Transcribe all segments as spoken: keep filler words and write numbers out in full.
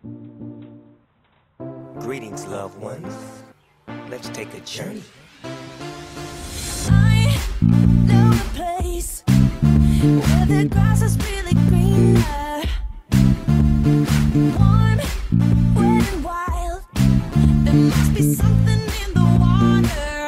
Greetings, loved ones. Let's take a journey. I know a place where the grass is really greener, warm, wet and wild. There must be something in the water.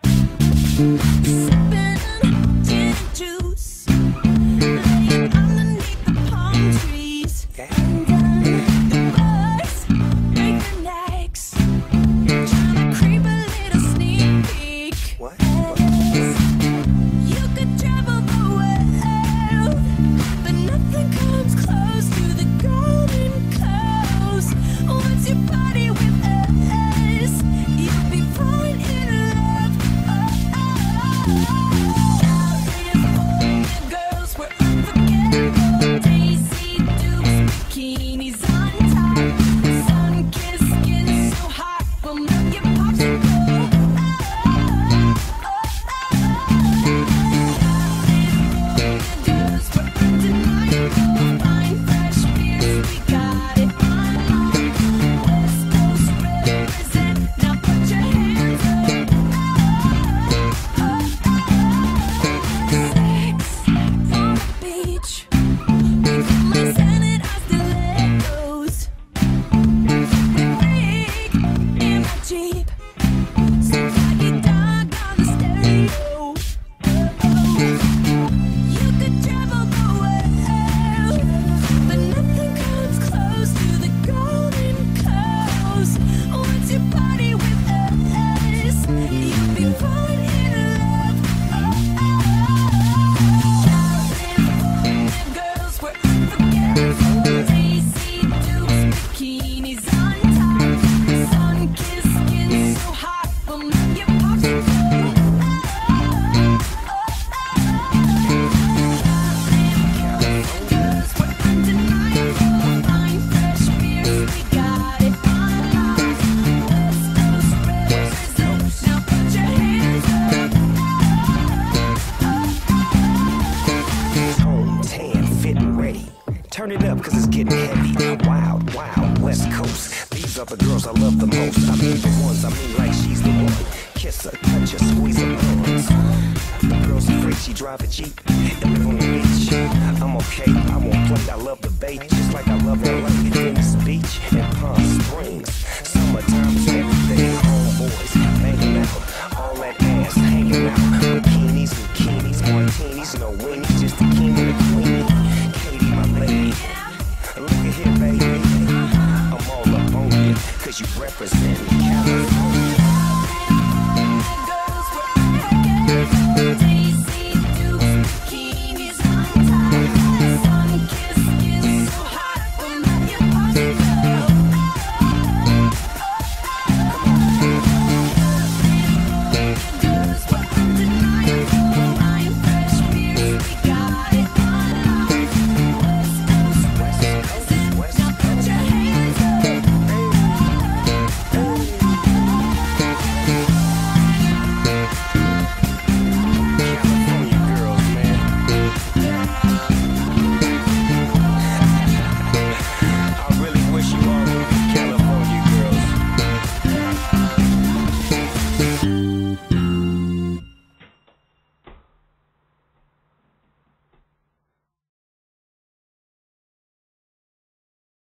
Sipping gin and juice, laying underneath the palm trees. And then the birds break their necks, trying to creep a little sneak peek. What? You could travel the world, but nothing comes close to the golden coast. Once you party with us, you'll be falling in love. Oh, oh, California girls were unforgettable. Daisy Dukes, bikinis on top, sun-kissed skin so hot, we'll melt your popsicle. Turn it up, cause it's getting heavy. Wild, wild, West Coast. These are the girls I love the most. I mean the ones, I mean like she's the one. Kiss her, touch her, squeeze her arms. The girl's afraid she drive a Jeep and live on the beach. I'm okay, I won't play, I love the bay. Just like I love L A, Venice Beach and Palm Springs. Summertime is everything, homeboys banging out. All that ass hanging out. Bikinis, bikinis, martinis, no weenies, just the king and the queen. Katy, my lady, look at here, baby. I'm all up on you, cause you represent California.